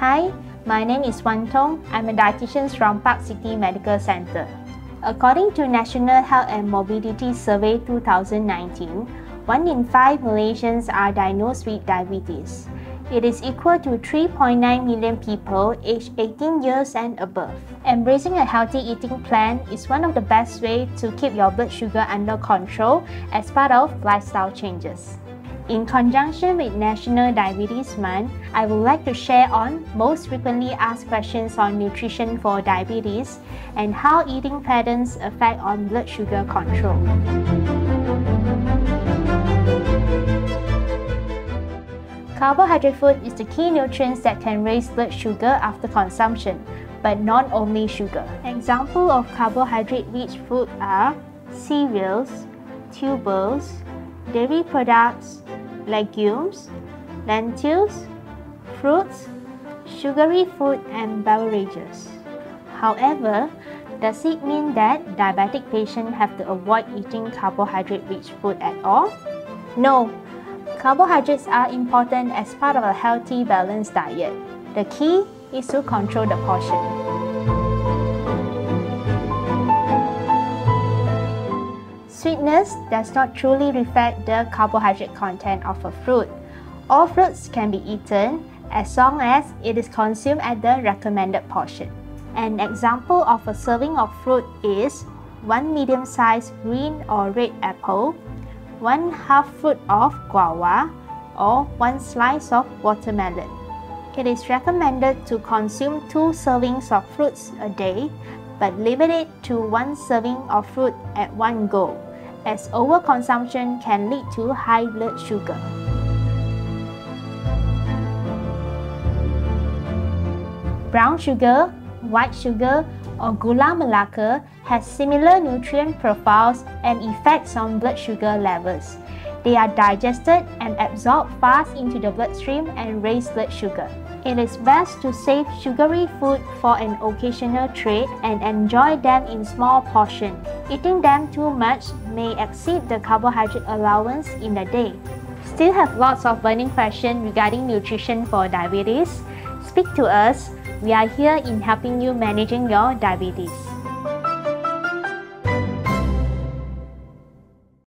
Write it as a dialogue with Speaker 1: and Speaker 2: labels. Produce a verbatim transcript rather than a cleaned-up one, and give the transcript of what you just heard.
Speaker 1: Hi, my name is Wan Tong. I'm a dietitian from Park City Medical Center. According to National Health and Mobility Survey two thousand nineteen, one in five Malaysians are diagnosed with diabetes. It is equal to three point nine million people aged eighteen years and above. Embracing a healthy eating plan is one of the best ways to keep your blood sugar under control as part of lifestyle changes. In conjunction with National Diabetes Month, I would like to share on most frequently asked questions on nutrition for diabetes and how eating patterns affect on blood sugar control. Carbohydrate food is the key nutrients that can raise blood sugar after consumption, but not only sugar. Examples of carbohydrate-rich food are cereals, tubers, dairy products, legumes, lentils, fruits, sugary food, and beverages. However, does it mean that diabetic patients have to avoid eating carbohydrate-rich food at all? No. Carbohydrates are important as part of a healthy, balanced diet. The key is to control the portion. Sweetness does not truly reflect the carbohydrate content of a fruit. All fruits can be eaten as long as it is consumed at the recommended portion. An example of a serving of fruit is one medium-sized green or red apple, one half fruit of guava, or one slice of watermelon. It is recommended to consume two servings of fruits a day, but limit it to one serving of fruit at one go, as overconsumption can lead to high blood sugar. Brown sugar, white sugar, or gula melaka has similar nutrient profiles and effects on blood sugar levels. They are digested and absorbed fast into the bloodstream and raise blood sugar. It is best to save sugary food for an occasional treat and enjoy them in small portions. Eating them too much may exceed the carbohydrate allowance in a day. Still have lots of burning questions regarding nutrition for diabetes? Speak to us. We are here in helping you managing your diabetes.